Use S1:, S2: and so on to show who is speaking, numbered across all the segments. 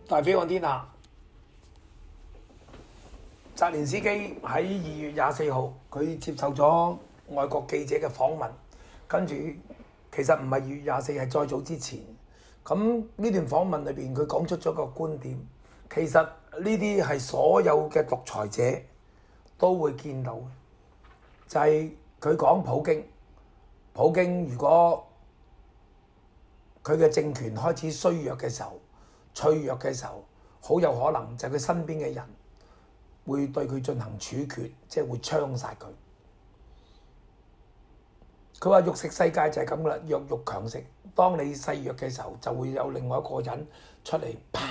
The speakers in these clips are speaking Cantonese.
S1: 大飛看天下，澤連斯基喺2月24號，佢接受咗外國記者嘅訪問，跟住其實唔係2月24，係再早之前。咁呢段訪問裏邊，佢講出咗個觀點，其實呢啲係所有嘅獨裁者都會見到嘅，就係佢講普京如果佢嘅政權開始衰弱嘅時候、脆弱嘅時候，好有可能就係佢身邊嘅人會對佢進行處決，即係會槍殺佢。佢話肉食世界就係咁啦，弱肉強食。當你細弱嘅時候，就會有另外一個人出嚟，啪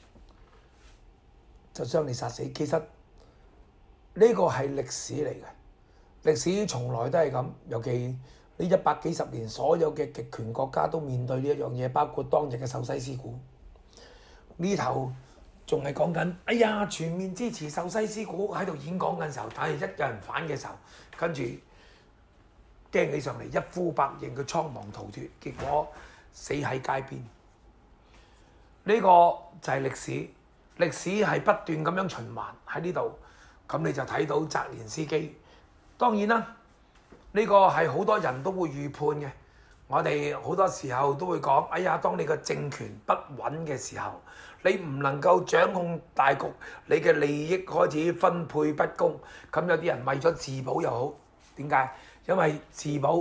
S1: 就將你殺死。其實呢個係歷史嚟嘅，歷史從來都係咁，尤其呢100幾十年，所有嘅極權國家都面對呢一樣嘢，包括當日嘅壽西斯古。呢頭仲係講緊，哎呀，全面支持壽西斯古喺度演講嘅時候，但係一有人反嘅時候，跟住驚起上嚟，一呼百應，佢倉皇逃脫，結果死喺街邊。呢個就係歷史，歷史係不斷咁樣循環喺呢度。咁你就睇到澤連斯基。當然啦，呢個係好多人都會預判嘅。我哋好多時候都會講，哎呀，當你個政權不穩嘅時候，你唔能夠掌控大局，你嘅利益開始分配不公，咁有啲人為咗自保又好，點解？因為自保，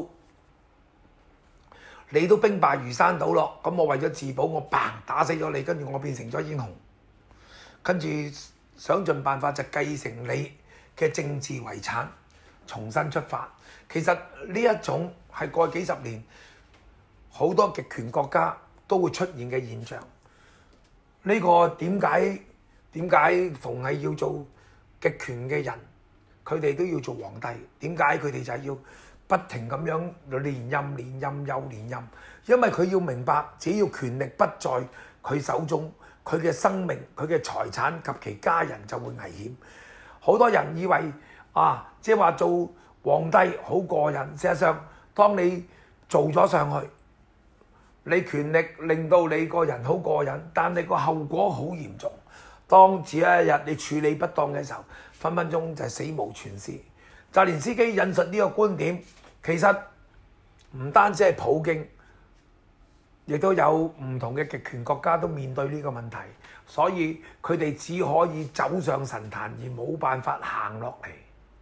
S1: 你都兵敗如山倒咯，咁我為咗自保，我砰打死咗你，跟住我變成咗英雄，跟住想盡辦法就繼承你嘅政治遺產，重新出發。其實呢一種係過去幾十年好多極權國家都會出現嘅現象。呢個點解逢係要做極權嘅人，佢哋都要做皇帝？點解佢哋就係要不停咁樣連任又連任？因為佢要明白，只要權力不在佢手中，佢嘅生命、佢嘅財產及其家人就會危險。好多人以為即係話做皇帝好過癮，事實上，當你做咗上去，你權力令到你個人好過癮，但你個後果好嚴重。當只有一日你處理不當嘅時候，分分鐘就係死無全屍。澤連斯基引述呢個觀點，其實唔單止係普京，亦都有唔同嘅極權國家都面對呢個問題，所以佢哋只可以走上神壇，而冇辦法行落嚟。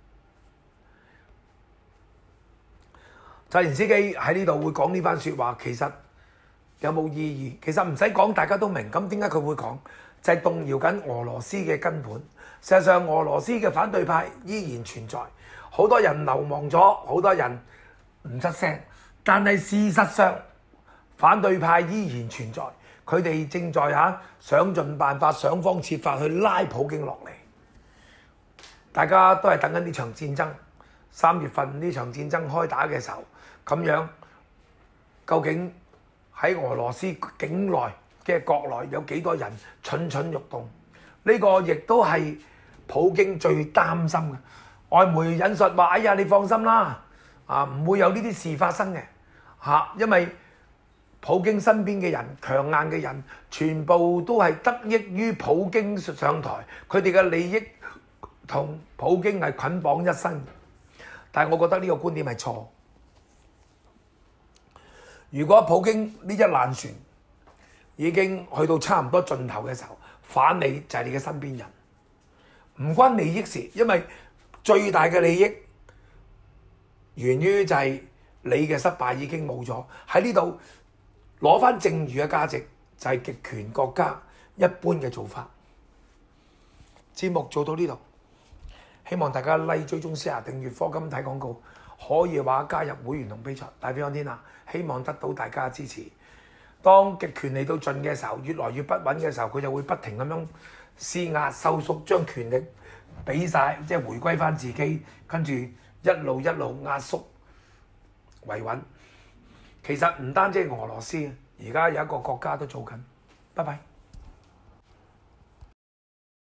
S1: 澤連斯基喺呢度會講呢番説話，其實有冇意義？其實唔使講，大家都明。咁點解佢會講？就係動搖緊俄羅斯嘅根本。事實上，俄羅斯嘅反對派依然存在，好多人流亡咗，好多人唔出聲。但係事實上，反對派依然存在，佢哋正在想盡辦法、想方設法去拉普京落嚟。大家都係等緊呢場戰爭。3月份呢場戰爭開打嘅時候，咁樣究竟喺俄羅斯境內嘅國內有幾多人蠢蠢欲動？呢個亦都係普京最擔心嘅。外媒引述話：哎呀，你放心啦，唔會有呢啲事發生嘅因為普京身邊嘅人、強硬嘅人，全部都係得益於普京上台，佢哋嘅利益同普京係捆綁一身。但係我覺得呢個觀點係錯。如果普京呢一爛船已經去到差唔多盡頭嘅時候，反你就係你嘅身邊人，唔關利益事，因為最大嘅利益源於就係你嘅失敗已經冇咗。喺呢度攞返剩餘嘅價值，就係極權國家一般嘅做法。節目做到呢度。希望大家 like、追蹤、share、訂閱課金睇廣告，可以話加入會員同比賽。大飛看天下，希望得到大家支持。當極權嚟到盡嘅時候，越來越不穩嘅時候，佢就會不停咁樣施壓收縮，將權力俾晒，即係回歸返自己，跟住一路壓縮維穩。其實唔單止係俄羅斯，而家有一個國家都做緊。拜拜。